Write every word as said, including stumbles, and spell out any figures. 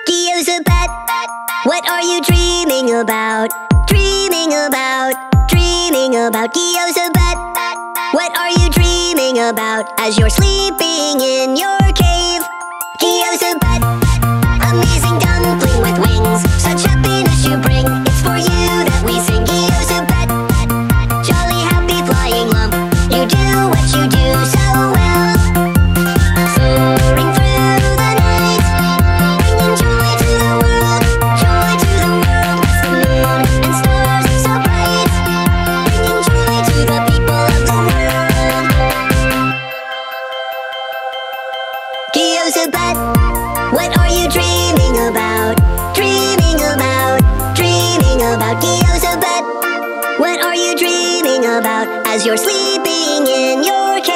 Gyoza pet, what are you dreaming about? Dreaming about, dreaming about. Gyoza pet, what are you dreaming about as you're sleeping in your cave? Gyoza pet, amazing dumpling with wings, such happiness you bring. It's for you that we sing. Gyoza pet, jolly happy flying lump, you do what you do so well. Soaring through the night, bringing joy to the world, joy to the world. As the moon and stars so bright, bringing joy to the people of the world. Gyoza pet, what are you dreaming about? Dreaming about, dreaming about. Gyoza pet, what are you dreaming about as you're sleeping in your cave?